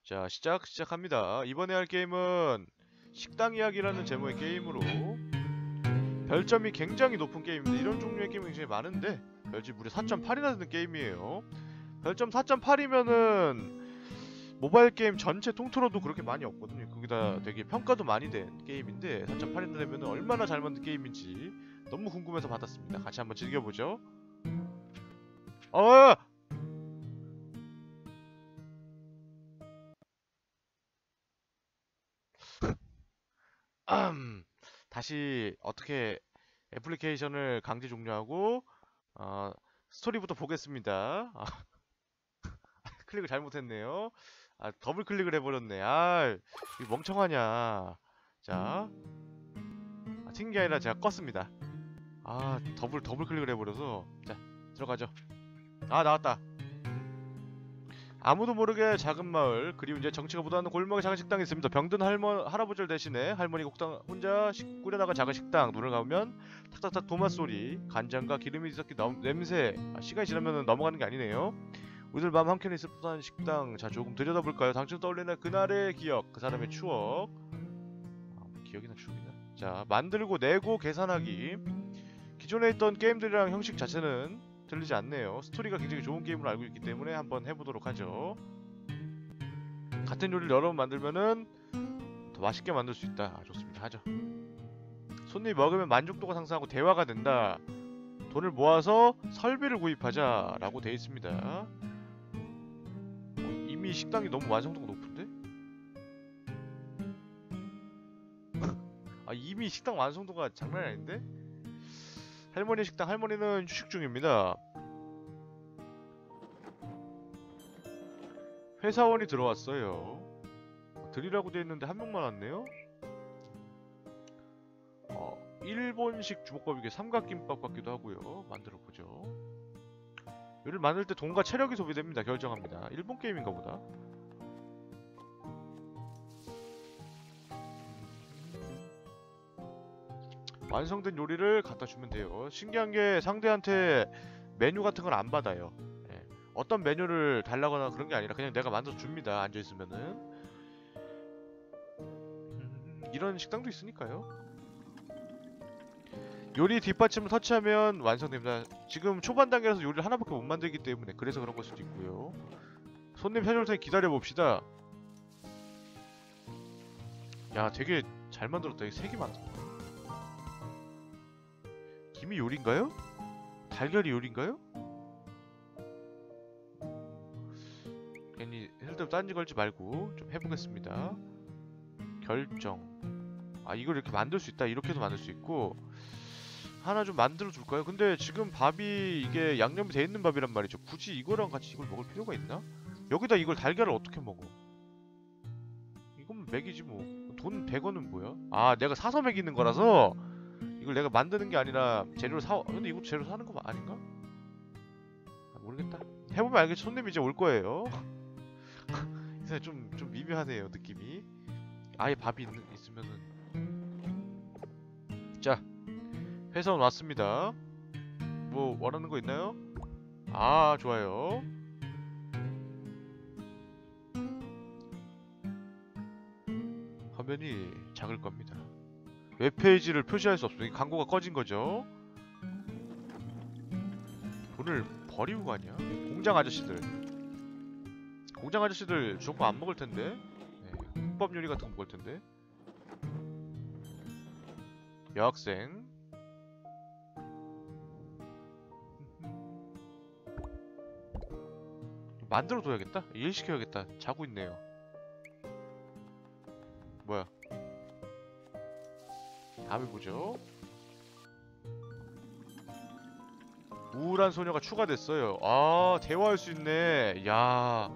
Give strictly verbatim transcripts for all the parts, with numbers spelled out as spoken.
자, 시작, 시작합니다. 이번에 할 게임은 식당 이야기라는 제목의 게임으로 별점이 굉장히 높은 게임인데, 이런 종류의 게임이 굉장히 많은데 별점이 무려 사 점 팔이나 되는 게임이에요. 별점 사 점 팔이면은 모바일 게임 전체 통틀어도 그렇게 많이 없거든요. 거기다 되게 평가도 많이 된 게임인데 사 점 팔이나 되면 얼마나 잘 만든 게임인지 너무 궁금해서 받았습니다. 같이 한번 즐겨보죠. 어! 음, 다시 어떻게 애플리케이션을 강제 종료하고 어, 스토리부터 보겠습니다. 아, 클릭을 잘못했네요. 아, 더블 클릭을 해버렸네. 아, 이 멍청하냐. 자, 아, 튕긴 게 아니라 제가 껐습니다. 아, 더블 더블 클릭을 해버려서. 자, 들어가죠. 아, 나왔다. 아무도 모르게 작은 마을, 그리고 이제 정치가 묻어나는 골목에 작은 식당이 있습니다. 병든 할머, 할아버지를 대신해 할머니가 혹당, 혼자 식, 꾸려나간 작은 식당. 눈을 감으면 탁탁탁 도마 소리, 간장과 기름이 섞인 넘- 냄새. 아, 시간이 지나면 넘어가는 게 아니네요. 우리들 마음 한켠에 있을 듯한 식당. 자, 조금 들여다볼까요? 당신 떠올리는 그날의 기억, 그 사람의 추억. 아, 뭐 기억이나 추억이나. 자, 만들고 내고 계산하기. 기존에 있던 게임들이랑 형식 자체는 들리지 않네요. 스토리가 굉장히 좋은 게임으로 알고 있기 때문에 한번 해보도록 하죠. 같은 요리를 여러 번 만들면은 더 맛있게 만들 수 있다. 아, 좋습니다. 하죠. 손님이 먹으면 만족도가 상승하고 대화가 된다. 돈을 모아서 설비를 구입하자 라고 되어 있습니다. 어, 이미 식당이 너무 완성도가 높은데? 아, 이미 식당 완성도가 장난이 아닌데? 할머니 식당, 할머니는 휴식 중입니다. 회사원이 들어왔어요. 드리라고 되어 있는데 한 명만 왔네요? 어, 일본식 주먹밥, 이게 삼각김밥 같기도 하고요. 만들어 보죠. 요리를 만들 때 돈과 체력이 소비됩니다. 결정합니다. 일본 게임인가 보다. 완성된 요리를 갖다 주면 돼요. 신기한 게 상대한테 메뉴 같은 걸 안 받아요. 예. 어떤 메뉴를 달라거나 그런 게 아니라 그냥 내가 만들어 줍니다. 앉아 있으면은. 음, 이런 식당도 있으니까요. 요리 뒷받침을 터치하면 완성됩니다. 지금 초반 단계라서 요리를 하나밖에 못 만들기 때문에 그래서 그런 걸 수도 있고요. 손님 찾아올 테니 기다려봅시다. 야, 되게 잘 만들었다. 이게 색이 많다. 김이 요리인가요? 달걀이 요리인가요? 괜히 쓸데없이 딴지 걸지 말고 좀 해보겠습니다. 결정. 아, 이걸 이렇게 만들 수 있다. 이렇게도 만들 수 있고. 하나 좀 만들어 줄까요? 근데 지금 밥이 이게 양념이 돼 있는 밥이란 말이죠. 굳이 이거랑 같이 이걸 먹을 필요가 있나? 여기다 이걸 달걀을 어떻게 먹어? 이건 맥이지 뭐. 돈 백 원은 뭐야? 아, 내가 사서 먹이는 거라서 이걸 내가 만드는 게 아니라 재료를 사. 근데 이거 재료 사는 거 아닌가? 아, 모르겠다. 해보면 알겠지. 손님이 이제 올 거예요. 이제 좀, 좀 미묘하네요, 느낌이. 아예 밥이 있는, 있으면은. 자, 회사원 왔습니다. 뭐, 원하는 거 있나요? 아, 좋아요. 화면이 작을 겁니다. 웹페이지를 표시할 수 없어요. 광고가 꺼진 거죠. 돈을 버리고 가냐? 공장 아저씨들. 공장 아저씨들 주먹밥 안 먹을 텐데. 네, 국밥 요리 같은 거 먹을 텐데. 여학생. 만들어 둬야겠다. 일 시켜야겠다. 자고 있네요. 뭐야? 다음에 보죠. 우울한 소녀가 추가됐어요. 아, 대화할 수 있네. 야.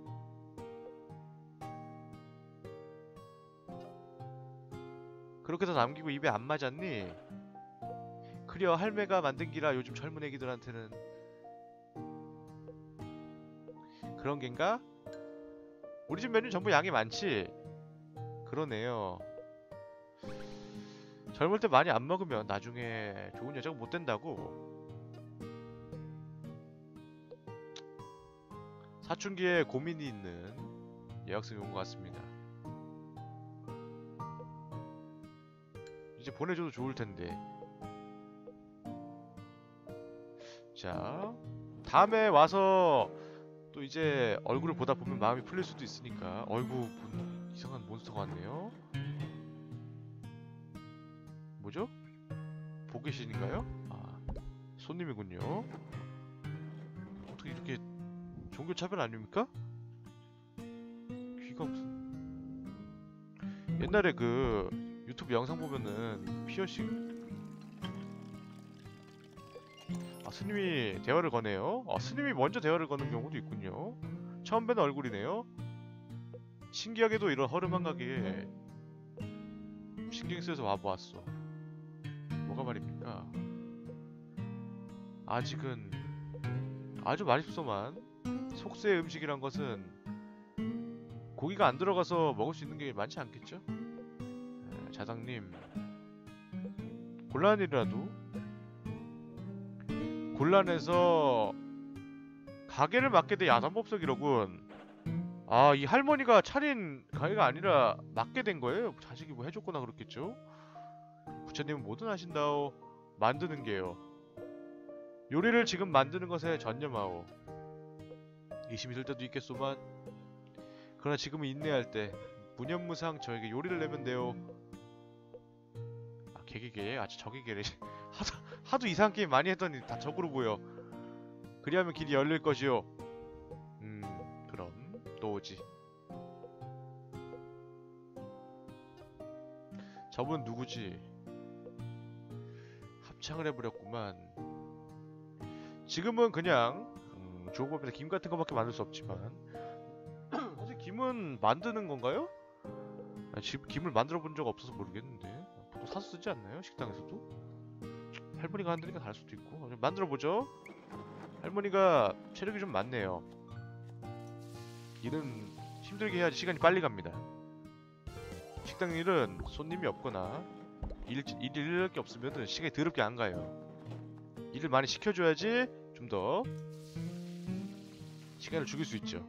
그렇게 다 남기고 입에 안 맞았니? 그려 할매가 만든 기라. 요즘 젊은 애기들한테는 그런 겐가? 우리 집 메뉴 전부 양이 많지? 그러네요. 젊을 때 많이 안 먹으면 나중에 좋은 여자가 못 된다고. 사춘기에 고민이 있는 예약성이 온 것 같습니다. 이제 보내줘도 좋을 텐데. 자, 다음에 와서 또 이제 얼굴을 보다 보면 마음이 풀릴 수도 있으니까. 어이구, 본 이상한 몬스터가 왔네요. 뭐죠? 보계신인가요? 아, 손님이군요. 어떻게 이렇게 종교 차별 아닙니까? 귀가 무슨 옛날에 그 유튜브 영상 보면은 피어싱 아 스님이 대화를 거네요. 아 스님이 먼저 대화를 거는 경우도 있군요. 처음 뵈는 얼굴이네요. 신기하게도 이런 허름한 가게에 신경 쓰여서 와보았어. 뭐가 말입니까? 아직은 아주 맛있소만 속세 음식이란 것은 고기가 안 들어가서 먹을 수 있는 게 많지 않겠죠? 에, 자장님 곤란이라도 곤란해서 가게를 맡게 돼 야단법석이로군. 아, 이 할머니가 차린 가게가 아니라 맡게 된 거예요? 자식이 뭐 해줬거나 그렇겠죠? 부처님은 뭐든 하신다오. 만드는 게요. 요리를 지금 만드는 것에 전념하오. 의심이 들 때도 있겠소만 그러나 지금은 인내할 때 무념무상 저에게 요리를 내면 돼요. 아 개개개 아주 저개개래. 하도 하도 이상한 게임 많이 했더니 다 적으로 보여. 그리하면 길이 열릴 것이요. 음 그럼 또 오지. 저분 누구지? 합창을 해버렸구만. 지금은 그냥 음, 조업업에서 김 같은 거밖에 만들 수 없지만 사실 김은 만드는 건가요? 아, 지, 김을 만들어 본 적 없어서 모르겠는데 보통 사서 쓰지 않나요? 식당에서도? 할머니가 한다니까 다를 수도 있고. 좀 만들어 보죠. 할머니가 체력이 좀 많네요. 일은 힘들게 해야지 시간이 빨리 갑니다. 식당 일은 손님이 없거나 일, 일, 일할 게 없으면 시간이 더럽게 안 가요. 일을 많이 시켜줘야지 좀 더 시간을 죽일 수 있죠.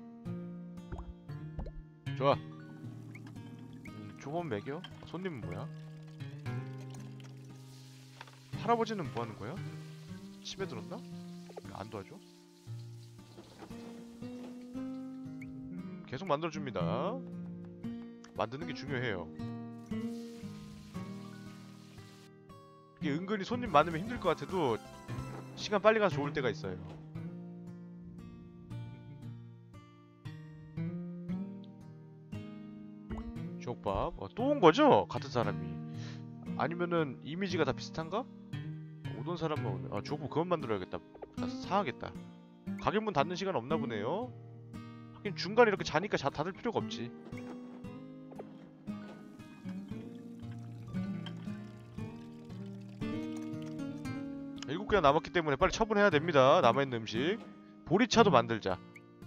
좋아. 음, 조범 매겨? 손님은 뭐야? 할아버지는 뭐하는 거야? 집에 들었나? 안 도와줘? 음, 계속 만들어줍니다. 만드는 게 중요해요. 이게 은근히 손님 많으면 힘들 것 같아도 시간 빨리 가서 좋을 때가 있어요. 주옥밥. 어, 또 온 거죠? 같은 사람이. 아니면은 이미지가 다 비슷한가? 오던 사람만 오네. 아, 주옥밥 그만 만들어야겠다. 나 사야겠다. 가게 문 닫는 시간 없나 보네요. 하긴 중간에 이렇게 자니까 자, 닫을 필요가 없지. 일곱 개가 남았기 때문에 빨리 처분해야 됩니다. 남아있는 음식. 보리차도 만들자.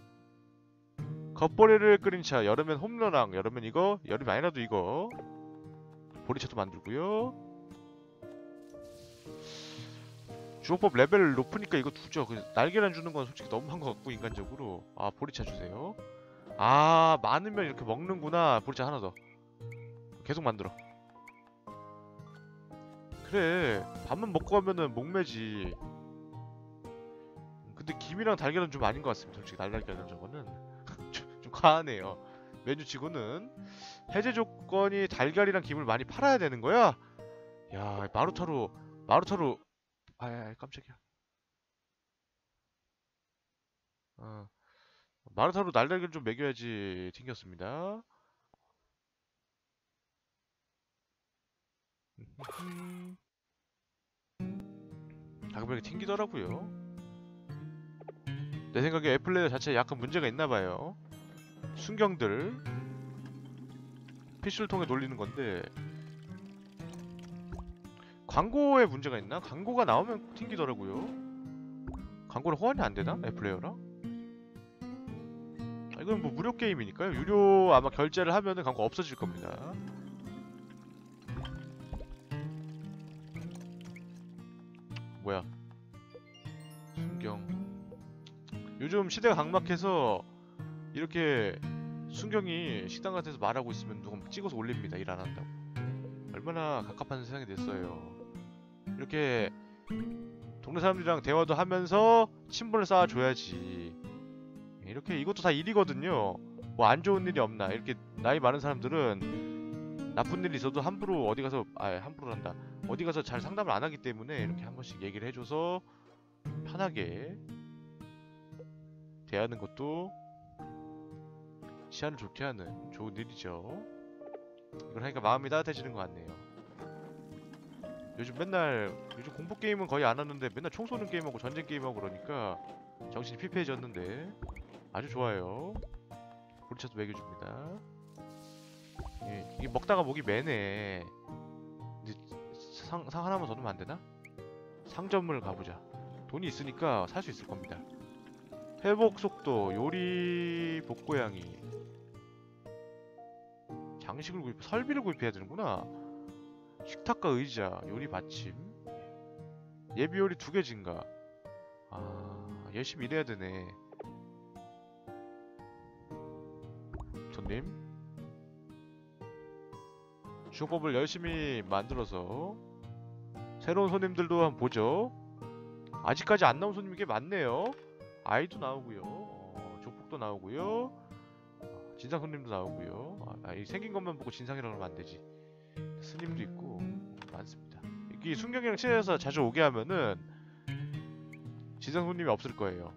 겉보리를 끓인 차. 여름엔 홈런왕. 여름엔 이거. 여름이 아니라도 이거. 보리차도 만들고요. 주호법 레벨 높으니까 이거 두죠. 그 날계란 주는 건 솔직히 너무한 것 같고 인간적으로. 아 보리차 주세요. 아 많으면 이렇게 먹는구나. 보리차 하나 더. 계속 만들어. 그래 밥만 먹고 가면은 목매지. 근데 김이랑 달걀은 좀 아닌 것 같습니다. 솔직히 날달걀은 저거는 좀, 좀 과하네요. 메뉴치고는 해제 조건이 달걀이랑 김을 많이 팔아야 되는 거야? 야 마루타루 마루타루 아야 깜짝이야. 어 마루타루 날달걀 좀 먹여야지. 튕겼습니다. 가끔 이렇게 튕기더라고요. 내 생각에 애플레이어 자체에 약간 문제가 있나봐요. 순경들 피씨를 통해 돌리는 건데 광고에 문제가 있나? 광고가 나오면 튕기더라고요. 광고를 호환이 안 되나? 애플레이어랑? 아, 이건 뭐 무료 게임이니까요. 유료 아마 결제를 하면은 광고 없어질 겁니다. 뭐야? 순경. 요즘 시대가 각막해서 이렇게 순경이 식당 같은 데서 말하고 있으면 누가 찍어서 올립니다. 일 안 한다고. 얼마나 갑갑한 세상이 됐어요. 이렇게 동네 사람들이랑 대화도 하면서 친분을 쌓아줘야지. 이렇게 이것도 다 일이거든요. 뭐 안 좋은 일이 없나. 이렇게 나이 많은 사람들은 나쁜 일이 있어도 함부로 어디 가서 아 함부로 한다. 어디 가서 잘 상담을 안 하기 때문에 이렇게 한 번씩 얘기를 해줘서 편하게 대하는 것도 시야를 좋게 하는 좋은 일이죠. 이걸 하니까 마음이 따뜻해지는 것 같네요. 요즘 맨날 요즘 공포 게임은 거의 안 하는데 맨날 총 쏘는 게임하고 전쟁 게임하고 그러니까 정신이 피폐해졌는데 아주 좋아요. 보리차도 먹여줍니다. 예, 이게 먹다가 목이 매네. 이제 상, 상 하나만 더 넣으면 안 되나? 상점을 가보자. 돈이 있으니까 살 수 있을 겁니다. 회복 속도, 요리 복고양이, 장식을 구입, 설비를 구입해야 되는구나. 식탁과 의자, 요리 받침, 예비 요리 두 개 증가. 아, 열심히 일해야 되네. 손님, 주거법을 열심히 만들어서 새로운 손님들도 한번 보죠. 아직까지 안 나온 손님이 꽤 많네요. 아이도 나오고요, 어, 조폭도 나오고요, 어, 진상 손님도 나오고요. 아, 이 생긴 것만 보고 진상이라고 하면 안 되지. 스님도 있고 많습니다. 이게 순경이랑 친해서 자주 오게 하면은 진상 손님이 없을 거예요.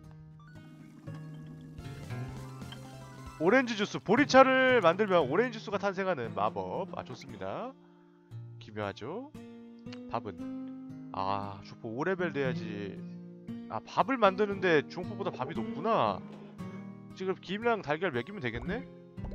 오렌지 주스, 보리차를 만들면 오렌지 주스가 탄생하는 마법. 아, 좋습니다. 기묘하죠. 밥은 아, 주포 오 레벨 돼야지. 아, 밥을 만드는데 중포보다 밥이 높구나. 지금 김이랑 달걀 먹이면 되겠네?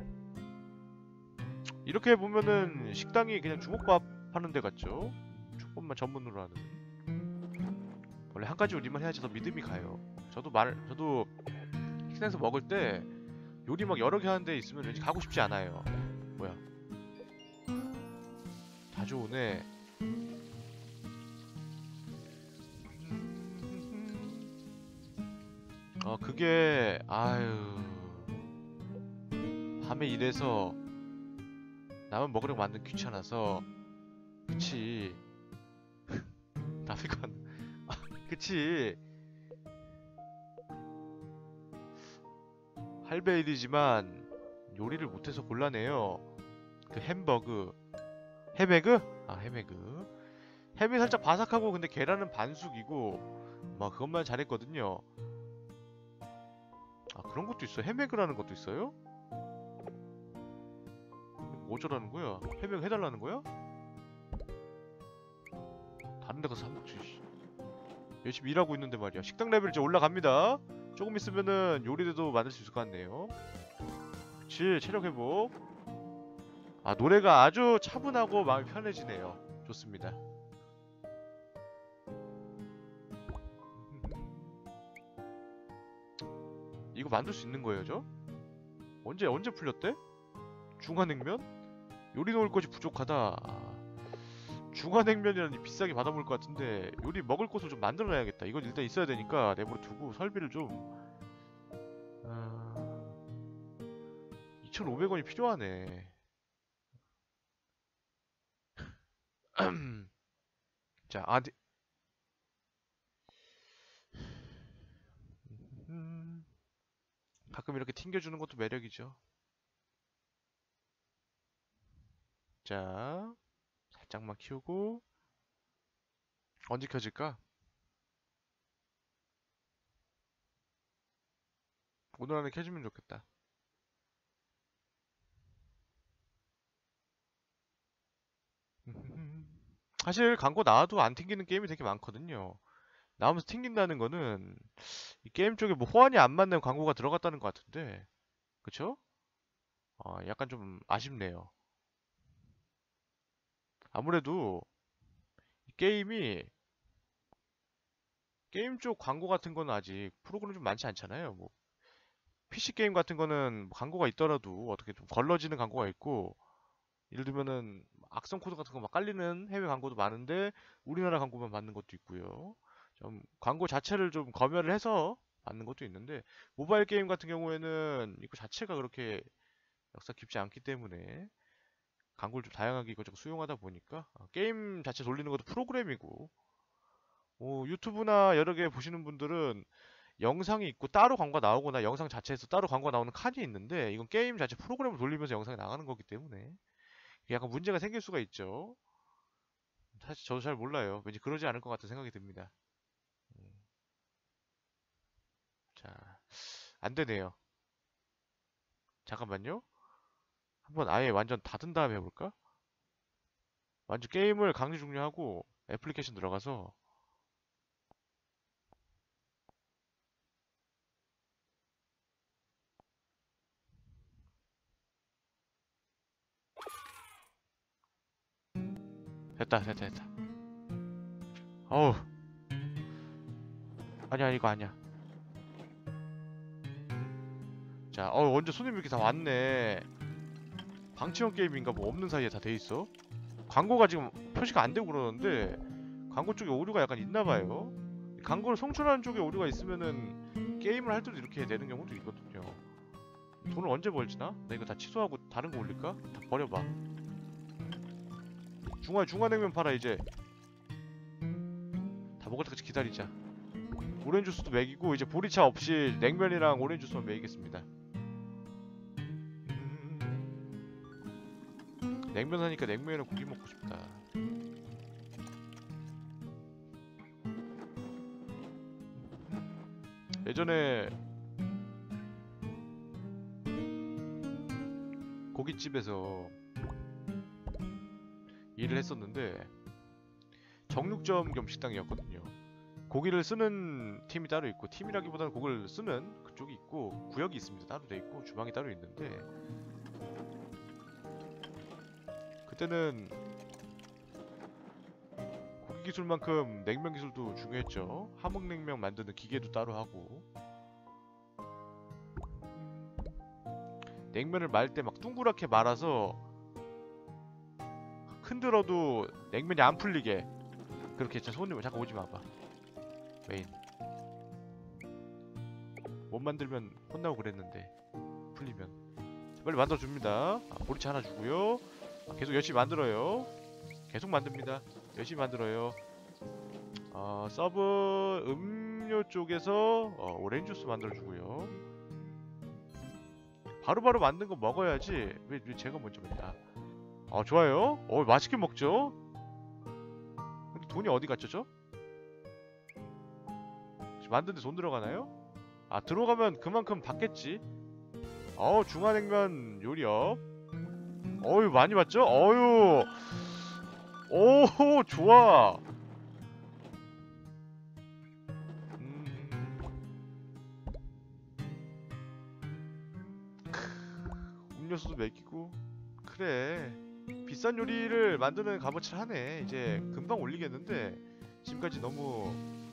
이렇게 보면은 식당이 그냥 주먹밥 하는 데 같죠? 족밥만 전문으로 하는. 원래 한 가지 요리만 해야지 더 믿음이 가요. 저도 말, 저도 식당에서 먹을 때 요리 막 여러 개 하는 데 있으면 왠지 가고 싶지 않아요. 뭐야? 자주 오네. 어, 그게 아유, 밤에 일해서 남은 먹으려고 만든 귀찮아서. 그치. 남의 건 아, 그치. 할배 일이지만 요리를 못해서 곤란해요. 그 햄버그 해메그? 아, 해메그. 햄이 살짝 바삭하고 근데 계란은 반숙이고 막 그것만 잘했거든요. 아, 그런 것도 있어. 해메그라는 것도 있어요? 뭐 어쩌라는 거야? 해메그 해달라는 거야? 다른 데 가서 사 먹지. 열심히 일하고 있는데 말이야. 식당 레벨 이제 올라갑니다. 조금 있으면은 요리대도 만들 수 있을 것 같네요. 그치, 체력 회복. 아, 노래가 아주 차분하고 마음이 편해지네요. 좋습니다. 이거 만들 수 있는 거예요, 저? 언제 언제 풀렸대? 중화냉면? 요리 넣을 것이 부족하다. 중화냉면이라니 비싸게 받아먹을 것 같은데 요리 먹을 곳을 좀 만들어놔야겠다. 이건 일단 있어야 되니까 내버려 두고 설비를 좀. 아... 이천오백 원이 필요하네. 자, 아디. 음... 가끔 이렇게 튕겨주는 것도 매력이죠. 자, 살짝만 키우고. 언제 켜질까? 오늘 안에 켜주면 좋겠다. 사실 광고 나와도 안 튕기는 게임이 되게 많거든요. 나오면서 튕긴다는 거는 이 게임 쪽에 뭐 호환이 안 맞는 광고가 들어갔다는 것 같은데, 그쵸? 어, 약간 좀 아쉽네요. 아무래도 이 게임이 게임 쪽 광고 같은 거는 아직 프로그램 좀 많지 않잖아요. 뭐 피씨 게임 같은 거는 뭐 광고가 있더라도 어떻게 좀 걸러지는 광고가 있고, 예를 들면은 악성 코드 같은 거 막 깔리는 해외 광고도 많은데 우리나라 광고만 받는 것도 있고요. 좀 광고 자체를 좀 검열을 해서 받는 것도 있는데, 모바일 게임 같은 경우에는 이거 자체가 그렇게 역사 깊지 않기 때문에 광고를 좀 다양하게 이것저것 수용하다 보니까 어, 게임 자체 돌리는 것도 프로그램이고 어, 유튜브나 여러 개 보시는 분들은 영상이 있고 따로 광고가 나오거나 영상 자체에서 따로 광고가 나오는 칸이 있는데 이건 게임 자체 프로그램을 돌리면서 영상이 나가는 거기 때문에 약간 문제가 생길 수가 있죠. 사실 저도 잘 몰라요. 왠지 그러지 않을 것 같은 생각이 듭니다. 음, 자, 안 되네요. 잠깐만요. 한번 아예 완전 닫은 다음에 해볼까? 완전 게임을 강제 종료하고 애플리케이션 들어가서 됐다 됐다 됐다. 어우, 아니야 이거 아니야. 자, 어 언제 손님 이렇게 다 왔네. 방치형 게임인가 뭐 없는 사이에 다 돼 있어. 광고가 지금 표시가 안 되고 그러는데 광고 쪽에 오류가 약간 있나 봐요. 광고를 송출하는 쪽에 오류가 있으면은 게임을 할 때도 이렇게 되는 경우도 있거든요. 돈을 언제 벌지나? 나 이거 다 취소하고 다른 거 올릴까? 다 버려봐. 중화 중화냉면 팔아 이제. 다 먹을 때까지 기다리자. 오렌지 주스도 먹이고 이제 보리차 없이 냉면이랑 오렌지 주스만 먹이겠습니다. 냉면 하니까 냉면이랑 고기 먹고 싶다. 예전에 고깃집에서 일을 했었는데 정육점 겸 식당이었거든요. 고기를 쓰는 팀이 따로 있고 팀이라기보다는 고기를 쓰는 그쪽이 있고 구역이 있습니다. 따로 돼 있고 주방이 따로 있는데 그때는 고기 기술만큼 냉면 기술도 중요했죠. 함흥냉면 만드는 기계도 따로 하고 냉면을 말 때 막 둥그랗게 말아서 흔들어도 냉면이 안 풀리게 그렇게 했죠. 손님 잠깐 오지 마봐. 메인 못 만들면 혼나고 그랬는데 풀리면 빨리 만들어줍니다. 아, 보리차 하나 주고요. 아, 계속 열심히 만들어요. 계속 만듭니다. 열심히 만들어요. 어, 서브 음료 쪽에서 어, 오렌지 주스 만들어주고요. 바로바로 만든 거 먹어야지. 왜, 왜 제가 먼저 먹냐. 어 좋아요. 어 맛있게 먹죠. 근데 돈이 어디 갔죠 저? 만드는데 돈 들어가나요? 아 들어가면 그만큼 받겠지. 어우 중화냉면 요리업. 어유 많이 받죠? 어유. 오 좋아. 음... 음료수도 먹이고. 그래 비싼 요리를 만드는 값어치를 하네. 이제 금방 올리겠는데 지금까지 너무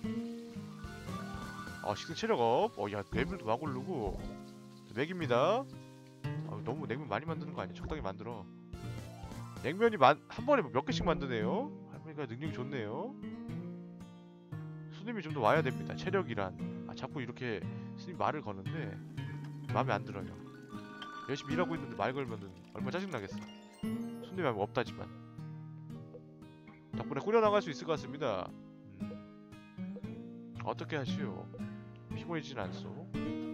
아 식생 체력업. 어야 레벨도 막 오르고 맥입니다. 아, 너무 냉면 많이 만드는 거 아니야? 적당히 만들어. 냉면이 만, 한 번에 몇 개씩 만드네요. 할머니가 능력이 좋네요. 손님이 좀 더 와야 됩니다. 체력이란. 아 자꾸 이렇게 스님 말을 거는데 마음에 안 들어요. 열심히 일하고 있는데 말 걸면은 얼마나 짜증나겠어. 손님이 없다지만 덕분에 꾸려나갈 수 있을 것 같습니다. 음. 어떻게 하시오? 피곤해지진 않소.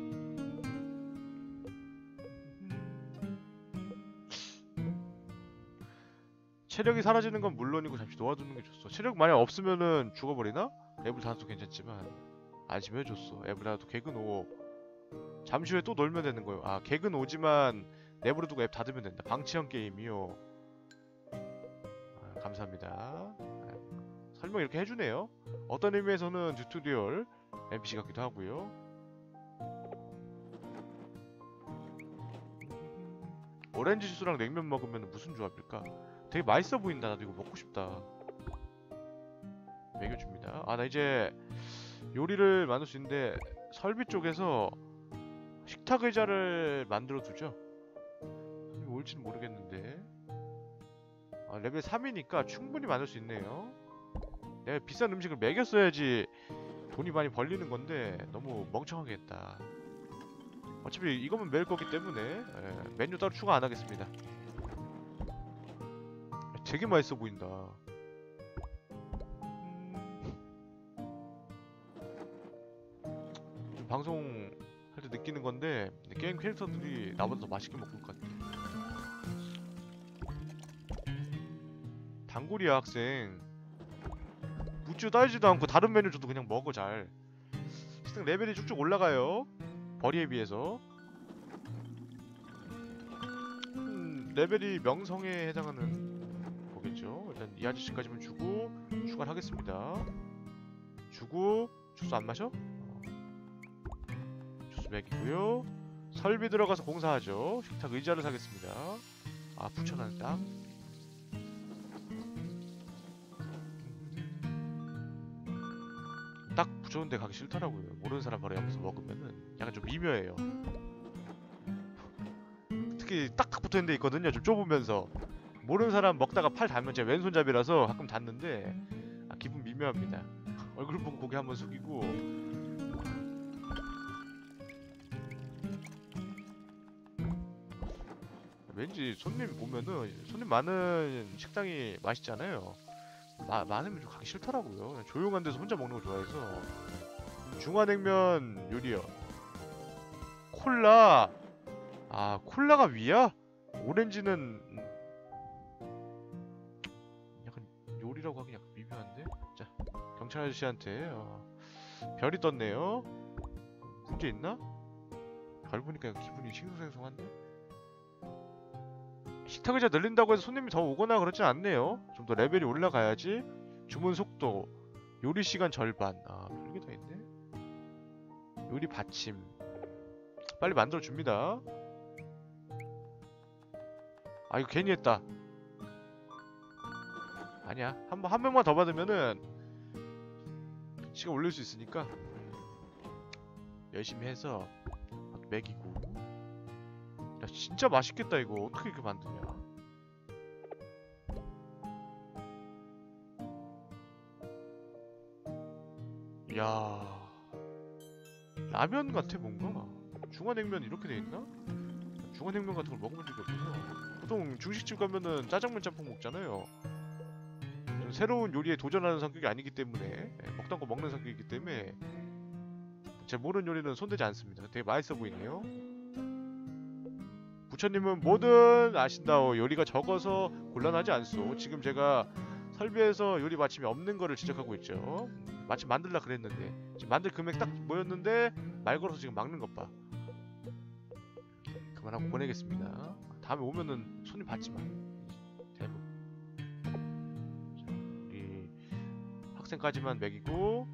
체력이 사라지는 건 물론이고 잠시 놓아두는 게 좋소. 체력 만약 없으면은 죽어버리나? 앱을 닫아도 괜찮지만 안심을 해줬어. 앱을 닫아도 개근 오. 잠시 후에 또 놀면 되는 거예요. 아 개근 오지만 내버려두고 앱 닫으면 된다. 방치형 게임이요. 아, 감사합니다. 아, 설명 이렇게 해주네요. 어떤 의미에서는 튜토리얼 엠피씨 같기도 하고요. 오렌지 주스랑 냉면 먹으면 무슨 조합일까? 되게 맛있어 보인다. 나도 이거 먹고 싶다. 먹여줍니다. 아 나 이제 요리를 만들 수 있는데 설비 쪽에서 식탁 의자를 만들어 두죠. 올지는 모르겠는데 아, 레벨 삼이니까 충분히 만들 수 있네요. 내가 비싼 음식을 먹였어야지 돈이 많이 벌리는 건데 너무 멍청하게 했다. 어차피 이거면 매일 거기 때문에 예, 메뉴 따로 추가 안 하겠습니다. 되게 맛있어 보인다. 음, 방송할 때 느끼는 건데 게임 캐릭터들이 나보다 더 맛있게 먹을 것 같아. 단골이야 학생. 묻지도 따지지도 않고 다른 메뉴 줘도 그냥 먹어 잘. 식당 레벨이 쭉쭉 올라가요. 벌이에 비해서. 음, 레벨이 명성에 해당하는 거겠죠. 일단 이 아저씨까지만 주고 추가를 하겠습니다. 주고 주스 안 마셔? 어. 주스 먹이고요. 설비 들어가서 공사하죠. 식탁 의자를 사겠습니다. 아 붙여놨는 딱. 딱 붙였는데 가기 싫더라고요. 모르는 사람 바로 옆에서 먹으면은 약간 좀 미묘해요. 특히 딱딱 붙어있는 데 있거든요. 좀 좁으면서 모르는 사람 먹다가 팔 닿으면 제가 왼손잡이라서 가끔 닿는데 아, 기분 미묘합니다. 얼굴 보고 고개 한번 숙이고 왠지 손님 보면은 손님 많은 식당이 맛있잖아요. 마, 많으면 좀 가기 싫더라고요. 그냥 조용한 데서 혼자 먹는 거 좋아해서. 중화냉면 요리요. 콜라. 아 콜라가 위야? 오렌지는 약간 요리라고 하기 약간 미묘한데? 자 경찰 아저씨한테 어, 별이 떴네요. 문제 있나? 별 보니까 기분이 싱숭생숭한데? 식탁 의자 늘린다고 해서 손님이 더 오거나 그러진 않네요. 좀 더 레벨이 올라가야지. 주문 속도, 요리 시간 절반. 아 별게 다 있네. 요리 받침. 빨리 만들어 줍니다. 아 이거 괜히 했다. 아니야. 한 번 한 명만 더 받으면은 시간 올릴 수 있으니까 열심히 해서 먹이고. 야 진짜 맛있겠다 이거. 어떻게 이렇게 만드냐. 야 라면 같아 뭔가. 중화냉면 이렇게 돼있나? 중화냉면 같은 걸 먹어본 적이 없어서. 보통 중식집 가면은 짜장면 짬뽕 먹잖아요. 저는 새로운 요리에 도전하는 성격이 아니기 때문에 먹던 거 먹는 성격이기 때문에 제 모르는 요리는 손대지 않습니다. 되게 맛있어 보이네요. 부처님은 뭐든 아신다오. 요리가 적어서 곤란하지 않소. 지금 제가 설비에서 요리 마침이 없는 거를 지적하고 있죠. 마침 만들라 그랬는데 지금 만들 금액 딱 모였는데 말 걸어서 지금 막는 것 봐. 그만하고 보내겠습니다. 다음에 오면은 손님 받지마. 대부. 자, 우리 학생까지만 먹이고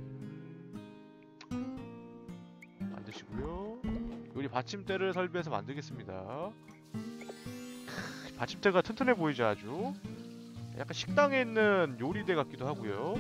만드시고요. 요리 받침대를 설비해서 만들겠습니다. 크, 받침대가 튼튼해 보이죠 아주. 약간 식당에 있는 요리대 같기도 하고요.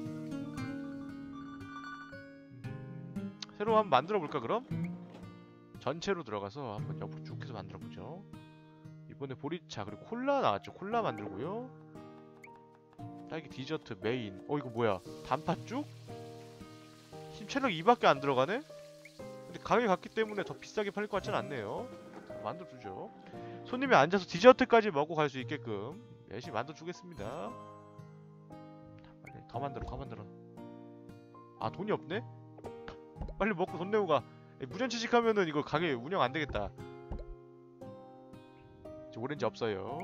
새로 한번 만들어 볼까 그럼? 전체로 들어가서 한번 옆으로 쭉 해서 만들어 보죠. 이번에 보리차 그리고 콜라 나왔죠. 콜라 만들고요. 딸기 디저트 메인. 어 이거 뭐야? 단팥죽? 힘 체력 이밖에 안 들어가네? 근데 가격이 같기 때문에 더 비싸게 팔릴 것 같진 않네요. 만들어주죠. 손님이 앉아서 디저트까지 먹고 갈 수 있게끔 열심히 만들어주겠습니다. 빨리 더 만들어 더 만들어. 아 돈이 없네? 빨리 먹고 돈 내고 가. 무전취직하면은 이거 가게 운영 안되겠다. 오렌지 없어요.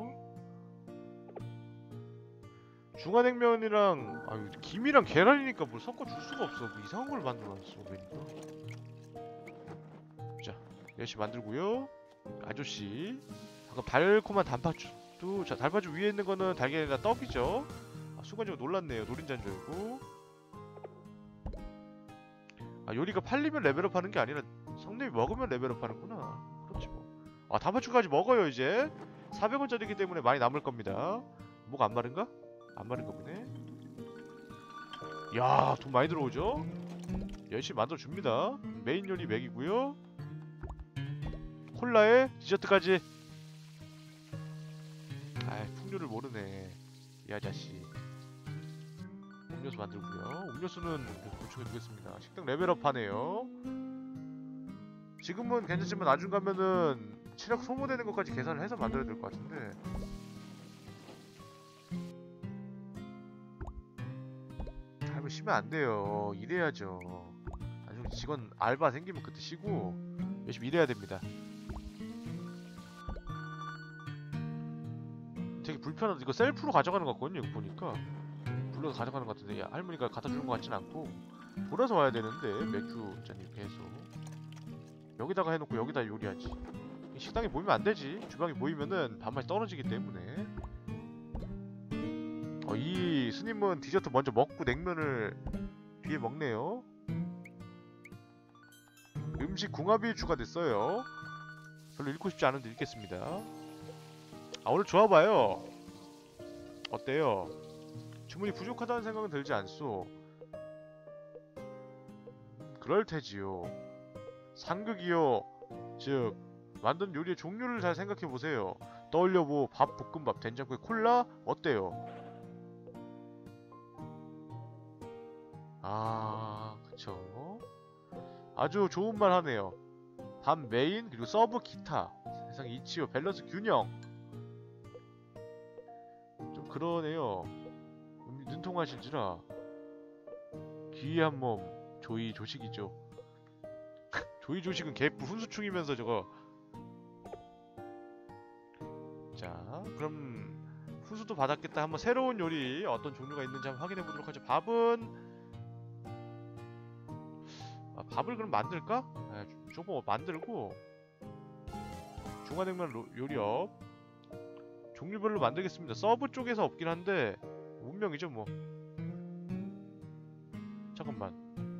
중화냉면이랑 아유 김이랑 계란이니까 뭘 섞어줄 수가 없어. 뭐 이상한 걸 만들어놨어 그러니까. 자 열심히 만들고요. 아저씨 방금 달콤한 단팥죽도. 자 단팥죽 위에 있는 거는 달걀이나 떡이죠. 아, 순간적으로 놀랐네요. 노린자인 줄 알고. 아 요리가 팔리면 레벨업 하는 게 아니라 성님이 먹으면 레벨업 하는구나. 그렇지 뭐. 아 단팥죽까지 먹어요 이제. 사백 원짜리이기 때문에 많이 남을 겁니다. 목 안 마른가? 안 마른가 보네. 야 돈 많이 들어오죠? 열심히 만들어줍니다. 메인 요리 먹이고요. 콜라에 디저트까지. 아이 풍류를 모르네 이 아저씨. 음료수 만들고요. 음료수는 보충해두겠습니다. 식당 레벨업 하네요. 지금은 괜찮지만 나중 가면은 체력 소모되는 것까지 계산을 해서 만들어야 될 것 같은데. 할머니 쉬면 안 돼요. 일해야죠. 나중에 직원 알바 생기면 그때 쉬고 열심히 일해야 됩니다. 되게 불편하다. 이거 셀프로 가져가는 것 같거든요. 이거 보니까 불러서 가져가는 것 같은데, 야, 할머니가 갖다 주는 것 같진 않고 돌아서 와야 되는데 맥주 잔 이렇게 해서 여기다가 해놓고 여기다 요리하지. 식당에 모이면 안 되지. 주방에 모이면은 밥맛이 떨어지기 때문에. 어, 이 스님은 디저트 먼저 먹고 냉면을 뒤에 먹네요. 음식 궁합이 추가됐어요. 별로 읽고 싶지 않은데 읽겠습니다. 아, 오늘 좋아봐요. 어때요? 주문이 부족하다는 생각은 들지 않소. 그럴테지요. 상극이요. 즉 만든 요리의 종류를 잘 생각해보세요. 떠올려보. 밥, 볶음밥, 된장국에 콜라? 어때요? 아, 그쵸. 아주 좋은 말 하네요. 밥 메인, 그리고 서브 기타. 세상 이치요. 밸런스 균형. 좀 그러네요. 음, 눈통하신지라. 귀한 몸. 조이 조식이죠. 조이 조식은 개뿔 훈수충이면서 저거. 자, 그럼 훈수도 받았겠다. 한번 새로운 요리 어떤 종류가 있는지 한번 확인해 보도록 하죠. 밥은 아, 밥을 그럼 만들까? 아, 조금 만들고 중화냉면 로- 요리업 종류별로 만들겠습니다. 서브 쪽에서 없긴 한데 운명이죠 뭐. 잠깐만,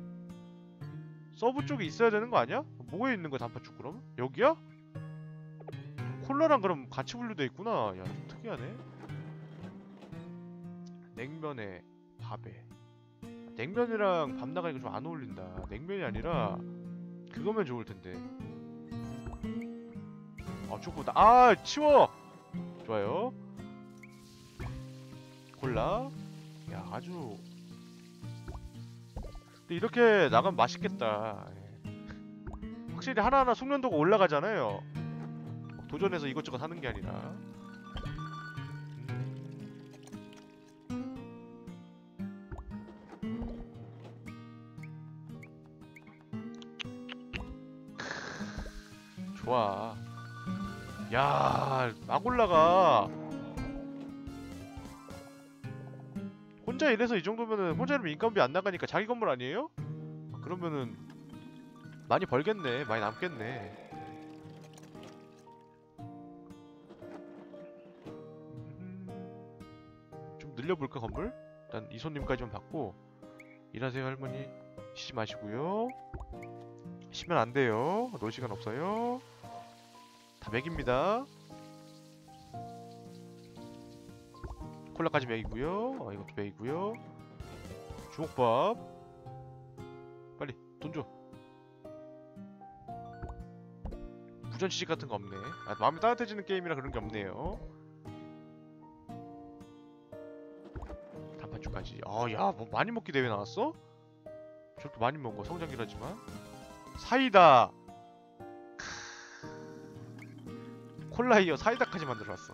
서브 쪽에 있어야 되는 거 아니야? 뭐에 있는 거야 단팥죽 그럼? 여기야? 콜라랑 그럼 같이 분류돼 있구나. 야, 좀 특이하네. 냉면에 밥에. 냉면이랑 밥 나가니까 좀 안 어울린다. 냉면이 아니라 그거면 좋을 텐데. 아, 초코다. 아, 치워. 좋아요. 콜라. 야, 아주. 근데 이렇게 나가면 맛있겠다. 예. 확실히 하나하나 숙련도가 올라가잖아요. 도전해서 이것저것 하는 게 아니라. 좋아. 야, 막 올라가. 혼자 일해서 이 정도면은, 혼자 일하면 인건비 안 나가니까 자기 건물 아니에요? 그러면은 많이 벌겠네. 많이 남겠네. 좀 늘려볼까 건물? 일단 이 손님까지만 받고. 일하세요 할머니. 쉬지 마시고요. 쉬면 안 돼요. 놀 시간 없어요. 다 맥입니다. 콜라까지 맥이고요. 어, 이것도 맥이고요. 주먹밥. 빨리 돈 줘. 부전취식 같은 거 없네. 아, 마음이 따뜻해지는 게임이라 그런 게 없네요. 단팥죽까지. 아, 야, 뭐 많이 먹기 대회 나왔어? 저렇게 많이 먹어. 성장기라지만. 사이다. 콜라이어 사이다까지 만들어놨어.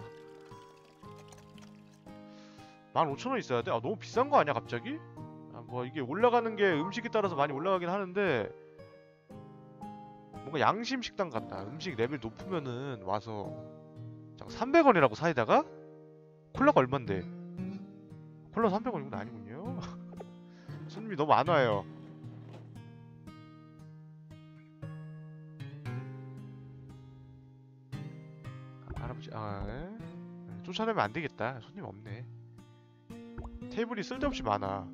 만 오천 원 있어야 돼? 아, 너무 비싼 거 아니야 갑자기? 아, 뭐 이게 올라가는 게 음식에 따라서 많이 올라가긴 하는데 뭔가 양심 식당 같다. 음식 레벨 높으면은 와서 삼백 원이라고 사이다가? 콜라가 얼만데? 콜라 삼백 원이구나. 아니군요. 손님이 너무 안 와요. 아, 할아버지, 아, 예? 쫓아내면 안 되겠다. 손님 없네. 테이블이 쓸데없이 많아.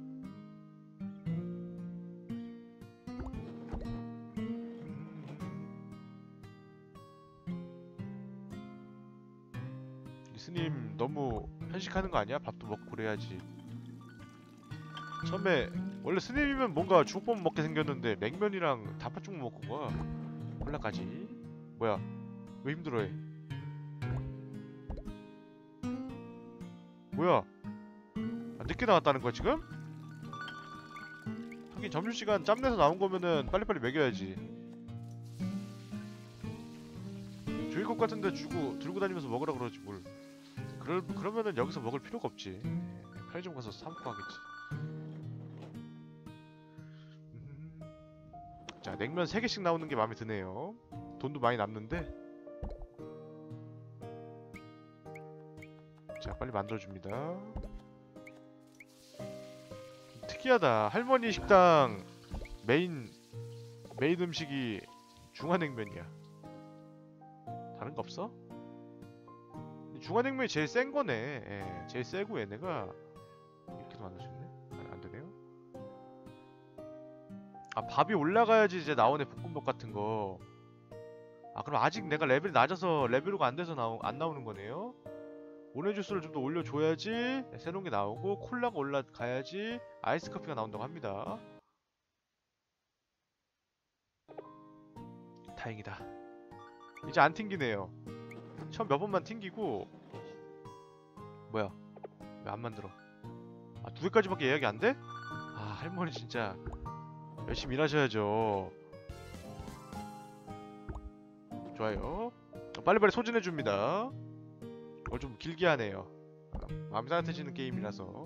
이 스님 너무 편식하는 거 아니야? 밥도 먹고 그래야지. 처음에 원래 스님이면 뭔가 주먹밥 먹게 생겼는데 냉면이랑 단팥죽 먹고 가. 콜라까지. 뭐야? 왜 힘들어해? 뭐야? 아, 늦게 나왔다는 거야 지금? 하긴 점심시간 짬내서 나온 거면은 빨리빨리 먹여야지. 일곱 같은 데 주고 들고 다니면서 먹으라 그러지 뭘. 그러, 그러면은 여기서 먹을 필요가 없지. 편의점 가서 사 먹고 하겠지. 음. 자, 냉면 세 개씩 나오는 게 마음에 드네요. 돈도 많이 남는데. 자, 빨리 만들어줍니다. 특이하다. 할머니 식당 메인 메인 음식이 중화냉면이야. 다른 거 없어? 중화냉면이 제일 센 거네. 예, 제일 세고 얘네가 이렇게도 만들 수 있네. 아니, 안 되네요. 아, 밥이 올라가야지 이제 나오네. 볶음밥 같은 거. 아, 그럼 아직 내가 레벨이 낮아서 레벨로가 안 돼서 나오, 안 나오는 거네요. 오렌지 주스를 좀 더 올려줘야지 새로운 게 나오고, 콜라가 올라가야지 아이스 커피가 나온다고 합니다. 다행이다. 이제 안 튕기네요. 처음 몇 번만 튕기고. 뭐야, 왜 안 만들어? 아, 두 개까지밖에 예약이 안 돼? 아, 할머니 진짜 열심히 일하셔야죠. 좋아요. 빨리빨리 소진해줍니다. 어, 좀 길게 하네요. 아, 마음이 따뜻해지는 게임이라서.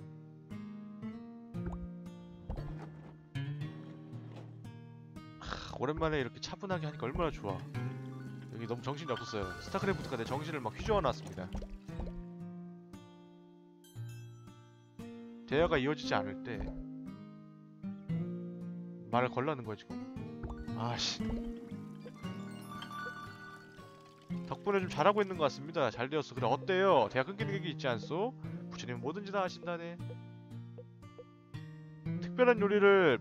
하, 오랜만에 이렇게 차분하게 하니까 얼마나 좋아. 여기 너무 정신이 없었어요. 스타크래프트가 내 정신을 막 휘저어놨습니다. 대화가 이어지지 않을 때 말을 걸라는 거야 지금. 아씨. 덕분에 좀 잘하고 있는 것 같습니다. 잘 되었어. 그래, 어때요? 대화 끊기는 게 있지 않소? 부처님은 뭐든지 다 하신다네. 특별한 요리를,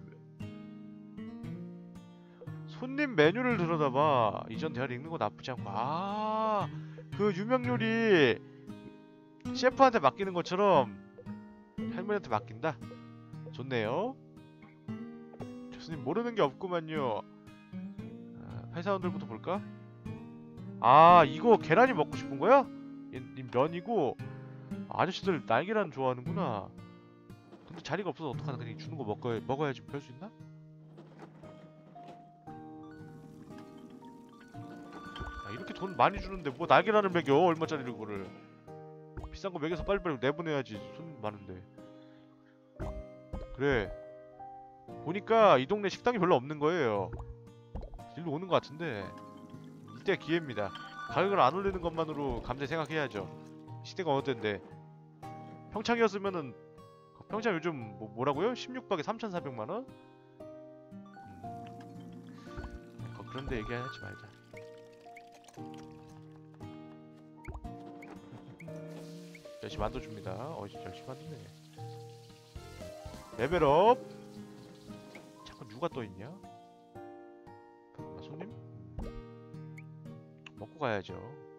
손님 메뉴를 들여다봐. 이전 대화를 읽는 거 나쁘지 않고. 아, 그 유명 요리 셰프한테 맡기는 것처럼 할머니한테 맡긴다? 좋네요. 교수님 모르는 게 없구만요. 아, 회사원들부터 볼까? 아, 이거 계란이 먹고 싶은 거야? 이, 이 면이고. 아저씨들 날계란 좋아하는구나. 근데 자리가 없어서 어떡하나. 그냥 주는 거 먹어야, 먹어야지. 별 수 있나? 아, 이렇게 돈 많이 주는데 뭐 날계란을 먹여. 얼마짜리를 그거를. 비싼 거 먹여서 빨리빨리 내보내야지. 손님 많은데. 그래, 보니까 이 동네 식당이 별로 없는 거예요. 일로 오는 것 같은데 이때 기회입니다. 가격을 안 올리는 것만으로 감사히 생각해야죠. 시대가 어느 때인데. 평창이었으면은, 평창 요즘 뭐, 뭐라고요? 십육 박에 삼천사백만 원? 음, 그런데 얘기하지 말자. 열심히 만들어줍니다. 어, 진짜 열심히 만드네. 레벨업. 잠깐 누가 떠있냐? 아, 손님? 먹고 가야죠.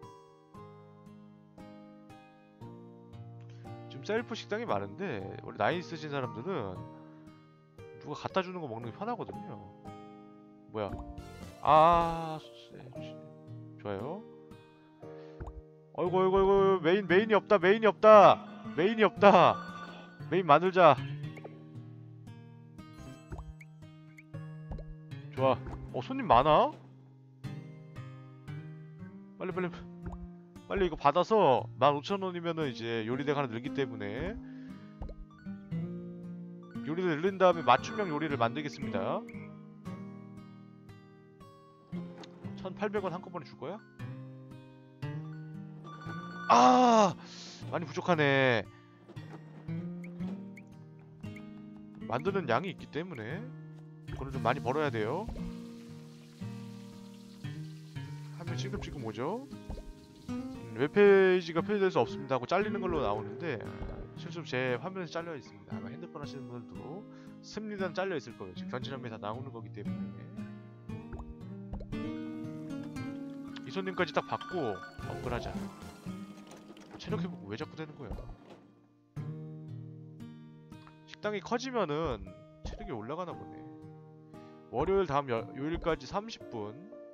지금 셀프 식당이 많은데 원래 나이 있으신 사람들은 누가 갖다 주는 거 먹는 게 편하거든요. 뭐야? 아, 소세지. 좋아요. 어이구 어이구 어이구, 메인 메인이 없다. 메인이 없다. 메인이 없다. 메인 만들자. 좋아. 어, 손님 많아? 빨리 빨리 빨리 이거 받아서 만 오천 원이면은 이제 요리대가 하나 늘기 때문에 요리를 늘린 다음에 맞춤형 요리를 만들겠습니다. 천팔백 원 한꺼번에 줄 거야? 아, 많이 부족하네. 만드는 양이 있기 때문에 그거는 좀 많이 벌어야 돼요. 화면 지금지금 오죠? 음, 웹페이지가 표시될 수 없습니다 하고 잘리는 걸로 나오는데 실수로 제 화면에서 잘려 있습니다. 아마 핸드폰 하시는 분들도 습리단 잘려 있을 거예요. 지금 견진화면에 다 나오는 거기 때문에. 이 손님까지 딱 받고 업글하자. 체력 회복 왜 자꾸 되는 거야? 식당이 커지면은 체력이 올라가나 보네. 월요일 다음 여, 요일까지 삼십 분.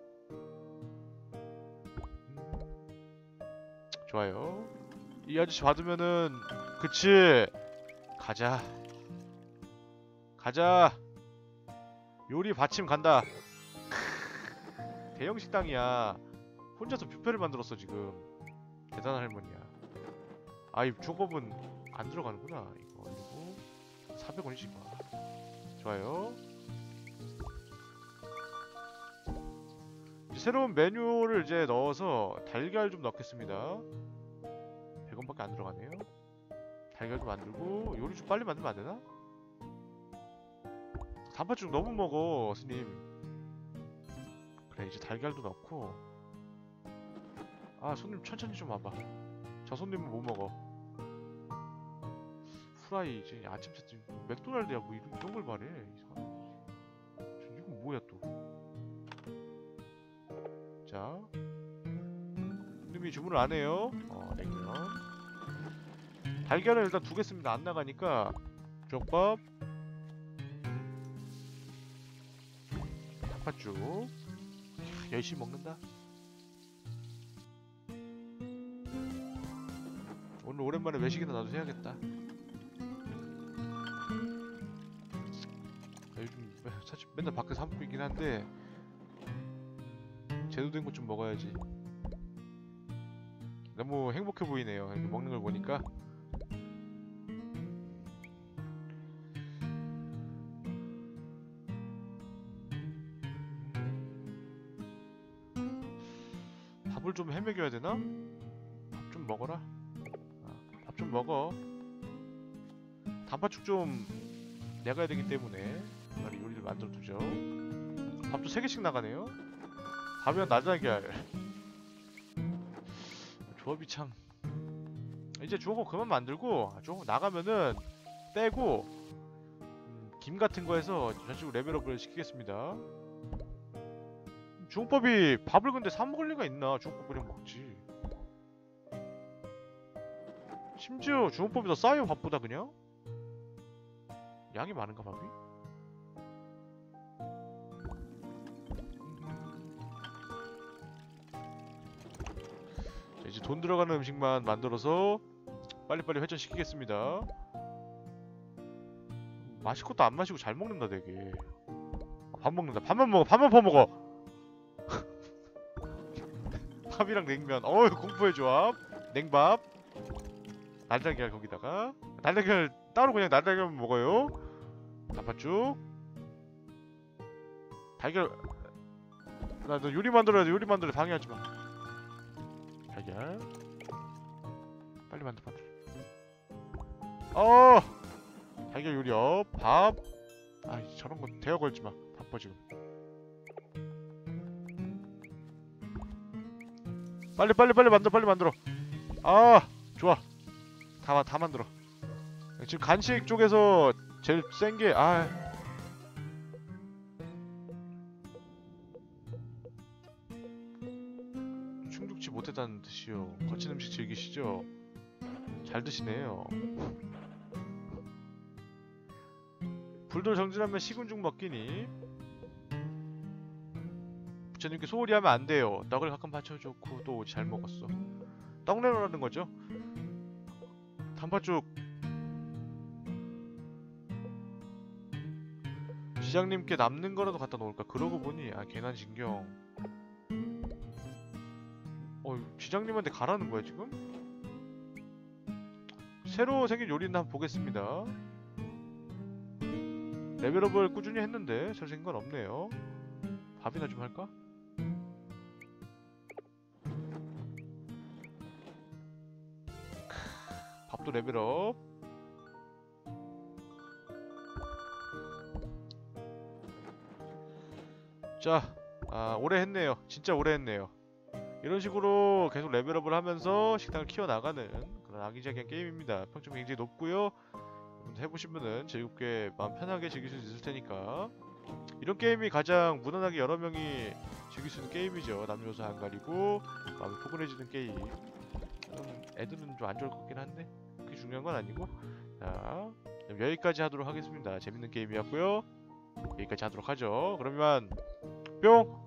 음, 좋아요. 이 아저씨 받으면은, 그치. 가자. 가자. 요리 받침 간다. 대형 식당이야. 혼자서 뷔페를 만들었어 지금. 대단한 할머니야. 아이 조법은 안 들어가는구나. 이거 올리고 사백 원이지 뭐. 좋아요. 이제 새로운 메뉴를 이제 넣어서 달걀 좀 넣겠습니다. 백 원밖에 안 들어가네요. 달걀 좀 만들고 요리 좀 빨리 만들면 안 되나? 단팥죽 너무 먹어 스님. 그래 이제 달걀도 넣고. 아 손님 천천히 좀 와봐. 저 손님은 뭐 먹어? 후라이 이제 아침 세트 맥도날드야 뭐 이런, 이런 걸 말해. 이상한. 이건 뭐야 또? 자, 손님이 주문을 안 해요. 어 냉면. 달걀을 일단 두겠습니다. 안 나가니까 족밥, 닭팥죽. 열심히 먹는다. 오늘 오랜만에 외식이나 나도 해야겠다. 요즘 사실 맨날 밖에서 사 먹고 있긴 한데 제대로 된 것 좀 먹어야지. 너무 행복해 보이네요. 이렇게 먹는 걸 보니까. 밥을 좀 헤매겨야 되나? 밥 좀 먹어라. 밥 좀 먹어. 단팥죽 좀 내가야 되기 때문에 빨리 요리를 만들어 두죠. 밥도 세 개씩 나가네요. 밥이랑 날달걀. 조합이 참. 이제 주워고 그만 만들고 조금 나가면은 빼고 음, 김 같은 거 해서 저쪽으로 레벨업을 시키겠습니다. 주홍밥이 밥을 근데 사 먹을 리가 있나? 주홍밥 그냥 먹지. 심지어 주홍밥이 더 싸요 밥보다 그냥? 양이 많은가 밥이? 자, 이제 돈 들어가는 음식만 만들어서 빨리빨리 회전시키겠습니다. 마실 것도 안 마시고 잘 먹는다 되게. 아, 밥 먹는다. 밥만 먹어. 밥만 퍼먹어. 밥이랑 냉면. 어우 공포의 조합. 냉밥. 날달걀 거기다가. 날달걀 따로 그냥 날달걀만 먹어요. 단팥죽. 달걀. 나 너 요리 만들어야 돼. 요리 만들어. 방해하지 마. 달걀. 빨리 만들어 만들어. 어. 달걀 요리업. 밥. 아 저런 거 대여 걸지 마. 바빠 지금. 빨리 빨리 빨리 만들어 빨리 만들어. 아 좋아. 다 다 만들어. 지금 간식 쪽에서 제일 센 게 아. 충족치 못했다는 뜻이요. 거친 음식 즐기시죠? 잘 드시네요. 불돌 정진하면 식은죽 먹기니. 부처님께 소홀히 하면 안 돼요. 떡을 가끔 받쳐줬고 또 잘 먹었어. 떡 내놓으라는 거죠. 단팥죽. 시장님께 남는 거라도 갖다 놓을까? 그러고 보니 아 괜한 신경. 어 시장님한테 가라는 거야 지금? 새로 생긴 요리는 한번 보겠습니다. 레벨업을 꾸준히 했는데 별 생긴 건 없네요. 밥이나 좀 할까? 밥도 레벨업. 자, 아, 오래 했네요. 진짜 오래 했네요. 이런 식으로 계속 레벨업을 하면서 식당을 키워나가는 그런 아기자기한 게임입니다. 평점이 굉장히 높고요. 해보시면은 즐겁게 마음 편하게 즐길 수 있을 테니까. 이런 게임이 가장 무난하게 여러 명이 즐길 수 있는 게임이죠. 남녀노소 안 가리고 마음이 포근해지는 게임. 음, 애들은 좀 안 좋을 것 같긴 한데 그게 중요한 건 아니고. 자, 여기까지 하도록 하겠습니다. 재밌는 게임이었고요. 여기까지 하도록 하죠. 그러면 뿅!